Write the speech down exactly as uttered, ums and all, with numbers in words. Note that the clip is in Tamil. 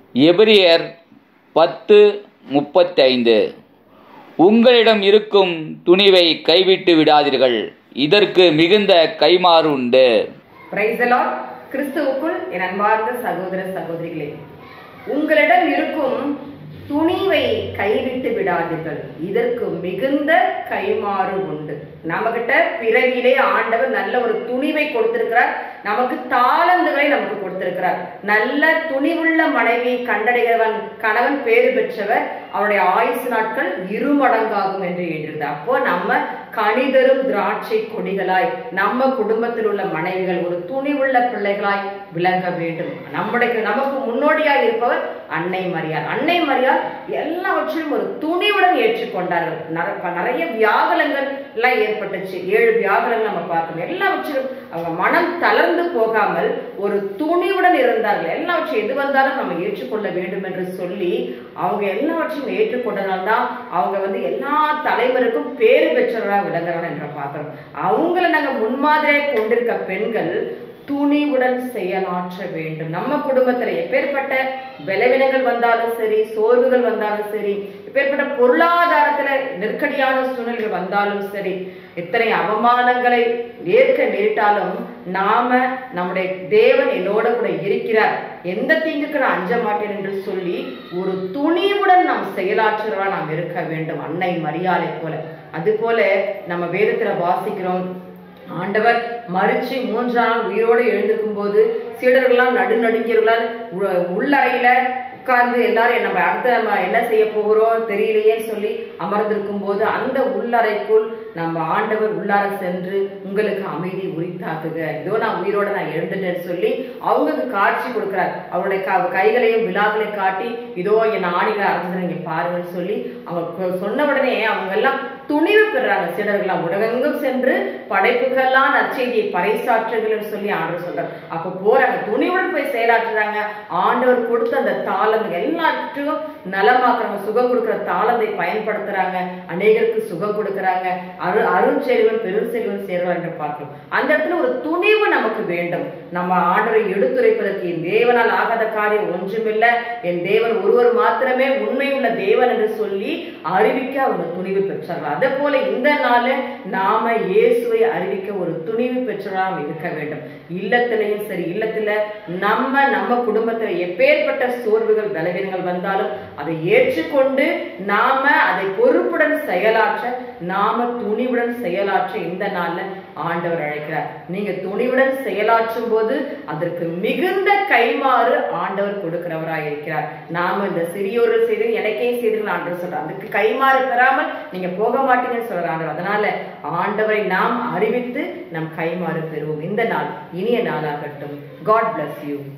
எபிரியர் பத்து முப்பத்தைந்து. உங்களிடம் இருக்கும் துணிவை கைவிட்டு விடாதீர்கள், இதற்கு மிகுந்த கைமாறு உண்டு. Praise the lord. கிறிஸ்துவுக்குள் என் அன்பார்ந்த சகோதர சகோதரிகளே, உங்களிடம் இருக்கும் துணிவை கைவிட்டு விடாதீர்கள், இதற்கு மிகுந்த கைமாறு உண்டு. நம்மகிட்ட பிறவிலே ஆண்டவர் நல்ல ஒரு துணிவை கொடுத்திருக்கிறார், நமக்கு தாளந்துகளை நமக்கு கொடுத்திருக்கிறார். நல்ல துணிவுள்ள மனைவி கண்டடைகிறவன் கணவன் பேறு பெற்றவர், அவருடைய ஆயுசு நாட்கள் இருமடங்காகும் என்று எழுதியிருந்தார். அப்போ நம்ம கனிதரும் திராட்சை கொடிகளாய் நம்ம குடும்பத்தில் உள்ள மனைவிகள் ஒரு துணிவுள்ள பிள்ளைகளாய் விளங்க வேண்டும். நம்முடைய நமக்கு முன்னோடியாக இருப்பவர் அன்னை மரியாள். அன்னை மரியாள் எல்லாவற்றையும் ஒரு துணிவுடன் ஏற்றுக்கொண்டார்கள். நிறைய வியாகுலங்கள் எல்லாம் ஏற்பட்டுச்சு, ஏழு வியாகுலங்கள் நம்ம பார்க்கணும். எல்லாவற்றிலும் அவங்க மனம் தளர்ந்து போகாமல் ஒரு துணிவுடன் இருந்தார்கள். எல்லாவற்றையும் எது வந்தாலும் நம்ம ஏற்றுக்கொள்ள வேண்டும் என்று சொல்லி அவங்க எல்லாவற்றையும் ஏற்றுக்கொண்டதால்தான் அவங்க வந்து எல்லா தலைவருக்கும் பேறு பெற்றவர்களாக விளங்குறவங்க என்று பார்க்கிறோம். அவங்களை நாங்க முன்மாதிரியாக கொண்டிருக்க பெண்கள் துணிவுடன் செயலாற்ற வேண்டும். நம்ம குடும்பத்துல எப்பேற்பட்ட பலவீனங்கள் வந்தாலும் சரி, சோர்வுகள் வந்தாலும் சரி, எப்பேற்பட்ட பொருளாதாரத்துல நெருக்கடியான சூழ்நிலைகள் வந்தாலும் சரி, எத்தனை அவமானங்களை ஏற்க நேரிட்டாலும் நாம நம்முடைய தேவன் என்னோட கூட இருக்கிறார், எந்த தீங்குக்கு நான் அஞ்ச மாட்டேன் என்று சொல்லி ஒரு துணிவுடன் நாம் செயலாற்றுறவா நாம் இருக்க வேண்டும், அன்னை மரியாளை போல. அது போல நம்ம வேதத்துல வாசிக்கிறோம், ஆண்டவர் மறிச்சு மூன்றாம் நாள் உயிரோடு எழுந்திருக்கும் போது சீடர்கள்லாம் நடு நடுங்கிறவர்களால் உள்ளறையில உட்கார்ந்து எல்லாரும் நம்ம அடுத்த நம்ம என்ன செய்ய போகிறோம் தெரியலையேன்னு சொல்லி அமர்ந்திருக்கும் போது அந்த உள்ளறைக்குள் நம்ம ஆண்டவர் உள்ளார சென்று உங்களுக்கு அமைதி உரித்தாக்குக, இதோ நான் உயிரோட நான் எழுந்துட்டேன்னு சொல்லி அவங்களுக்கு காட்சி கொடுக்கிறார். அவருடைய கைகளையும் விழாக்களையும் காட்டி இதோ என் ஆணிகளை அறந்து நீங்க பாருங்கன்னு சொல்லி அவங்க சொன்ன உடனே அவங்க எல்லாம் துணிவு பெறாங்க. சீடர்களாம் உலகெங்கும் சென்று படைப்புகள்லாம் நற்செய்தியை பறைசாற்றுகள் சொல்லி ஆண்டவர் சொல்றார். அப்ப போறாங்க, துணிவுடன் போய் செயலாற்றுறாங்க. ஆண்டவர் கொடுத்த அந்த தாளம் எல்லாத்துக்கும் நலமாக்குறாங்க, சுகம் கொடுக்கிற தாளத்தை பயன்படுத்துறாங்க, அநேகருக்கு சுகம் கொடுக்கறாங்க, அரு அருள் செயல்கள் பெரும் செயல்கள் செய்யறாங்க என்று பார்க்கிறோம். அந்த இடத்துல ஒரு துணிவு நமக்கு வேண்டும். நம்ம ஆண்டவரை எடுத்துரைப்பதற்கு என் தேவனால் ஆகாத காரியம் ஒன்றுமில்லை, என் தேவன் ஒருவர் மாத்திரமே உண்மை உள்ள தேவன் என்று சொல்லி அறிவிக்க அவங்க துணிவு பெற்றார்கள். அதே போல இந்த நாள் நாம இயேசுவை அறிவிக்க ஒரு துணிவு பெற்றவராக இருக்க வேண்டும். இல்லத்திலையும் சரி, இல்லத்துல நம்ம நம்ம குடும்பத்துல எப்பேற்பட்ட சோர்வுகள் பலவீனங்கள் வந்தாலும் அதை ஏற்றுக்கொண்டு நாம அதை பொறுப்புடன் செயலாற்ற, நாம துணிவுடன் செயலாற்ற இந்த நாள்ல ஆண்டவர் அழைக்கிறார். நீங்க துணிவுடன் செயலாற்றும் போது அதற்கு மிகுந்த கைமாறு ஆண்டவர் கொடுக்கிறவராக இருக்கிறார். நாம இந்த சிறியோர்கள் செய்து எனக்கே செய்து ஆண்டவர் சொல்றார், அதுக்கு கைமாறு பெறாமல் நீங்க போக மாட்டீங்கன்னு சொல்ற ஆண்டவர். அதனால ஆண்டவரை நாம் அறிவித்து நம் கைமாறு பெறுவோம். இந்த நாள் இனிய நாளாகட்டும். God bless you.